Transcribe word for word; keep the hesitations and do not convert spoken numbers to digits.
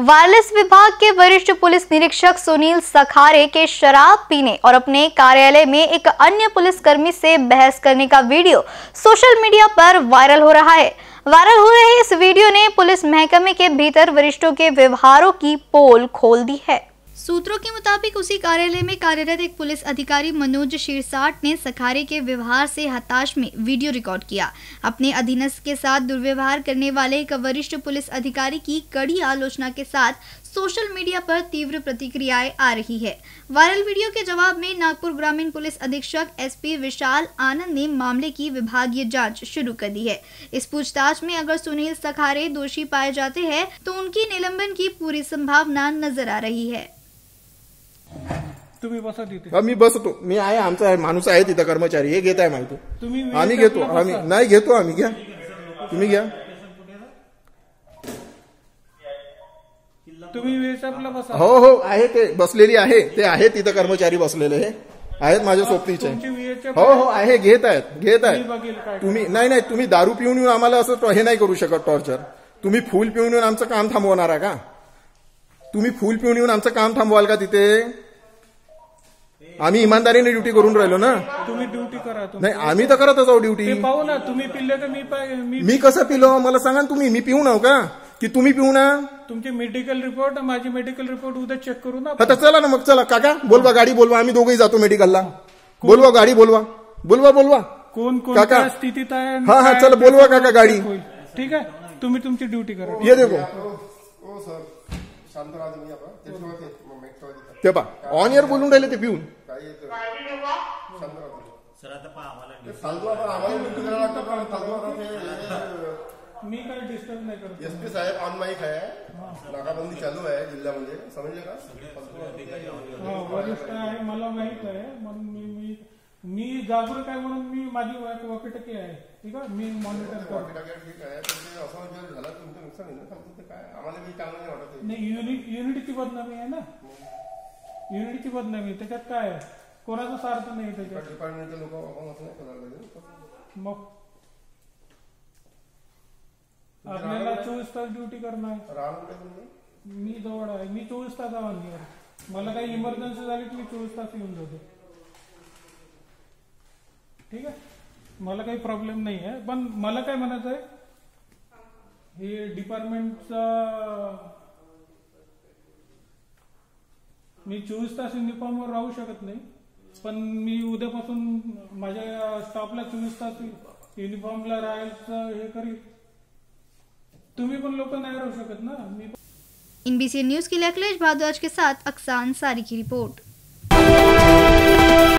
Wireless विभाग के वरिष्ठ police निरीक्षक सुनील सखारे के शराब पीने और अपने कार्यालय में एक अन्य पुलिसकर्मी से बहस करने का वीडियो सोशल मीडिया पर वायरल हो रहा है। वायरल हो रहे इस वीडियो ने पुलिस महकमे के भीतर वरिष्ठों के व्यवहारों की पोल खोल दी है। सूत्रों के मुताबिक उसी कार्यालय में कार्यरत एक पुलिस अधिकारी मनोज शिरसाट ने सखारे के व्यवहार से हताश में वीडियो रिकॉर्ड किया। अपने अधीनस्थ के साथ दुर्व्यवहार करने वाले एक वरिष्ठ पुलिस अधिकारी की कड़ी आलोचना के साथ सोशल मीडिया पर तीव्र प्रतिक्रियाएं आ रही है। वायरल वीडियो के जवाब में नागपुर ग्रामीण पुलिस अधीक्षक एसपी विशाल आनंद ने मामले की विभागीय जांच शुरू कर दी है। इस पूछताछ में अगर सुनील सखारे दोषी पाए जाते हैं तो उनकी निलंबन की पूरी संभावना नजर आ रही है। तुम्ही बसा तिथे। मी बसतो, मी आहे, आमचा आहे, माणूस आहे तिथं, कर्मचारी हे घेताय माहिती, तुम्ही आम्ही घेतो, आम्ही नाही घेतो, आम्ही घ्या, तुम्ही घ्या, तुम्ही वेसपला बसा। हो हो आहे, ते बसलेली आहे, ते आहे तिथं कर्मचारी बसलेले हे आहेत माझ्या सोबतीचे। हो हो आहे, घेत आहेत घेत आहेत तुम्ही नाही नाही तुम्ही दारू पिऊन येऊन आम्हाला असं हे नाही करू शकत टॉर्चर। तुम्ही फुल पिऊन येऊन आमचं काम थांबवणार आहे का? तुम्ही फुल पिऊन येऊन आमचं काम थांबवाल का तिथे? आम्ही इमानदारीने ड्युटी करून राहिलो ना। तुम्ही ड्युटी करा। नाही आम्ही तर करतच आहोत ड्युटी। पाहू ना, तुम्ही पिल्ले तर मी मी कसं पिलो मला सांगा तुम्ही? मी पिऊ नव का की तुम्ही पिऊ ना? तुमचे मेडिकल रिपोर्ट माझी मेडिकल रिपोर्ट उद्या चेक करू ना। आता चला ना मग, चला काका बोलवा, गाडी बोलवा, आम्ही दोघेही जातो मेडिकलला। बोलवा गाडी, बोलवा बोलवा बोलवा कोण कोणत्या स्थितीत आहे। हा हा चला बोलवा काका गाडी। ठीक आहे, तुम्ही तुमची ड्युटी करा। ये देखो ते पा ऑन एअर बोलून राहिले ते पिऊन। मी काही डिस्टर्ब नाही करत। एसपी साहेब ऑन माइक आहे, नाकाबंदी चालू आहे जिल्ह्यामध्ये, समजले का? वरिष्ठ आहे, मला माहित आहे, म्हणून मी मी मी जागरूक आहे, म्हणून मी माझी वॉकीटॉकी आहे। ठीक आहे, मी मॉनिटर करतो। ठीक आहे, असं जर झालं तुमचं नुकसान आहे ना, काय आम्हाला काही चांगलं नाही वाटत। नाही, युनिट युनिटीची बदनामी आहे ना, युनिटीची बदनामी, त्याच्यात काय आहे? कोणाचा स्वार्थ नाही त्याच्यात। डिपार्टमेंटचे लोक आपण असं नाही करायला पाहिजे। मग आपल्याला चोवीस तास ड्युटी करणार। मी जवळ आहे, मी चोवीस तास आहे, मला काही इमर्जन्सी झाली की मी चोवीस तास येऊन जातो। ठीक आहे, मला काही प्रॉब्लेम नाही आहे, पण मला काय म्हणायचं आहे, हे डिपार्टमेंटचा मी चोवीस तास युनिफॉर्मवर राहू शकत नाही, पण मी उद्यापासून माझ्या स्टाफला चोवीस तास युनिफॉर्मला राहायचं हे करी। तुम्ही पण लोक नाही राहू शकत ना। मी एनबीसी न्यूज के लिए अखिलेश भारद्वाज के साथ अक्सान सारी की रिपोर्ट।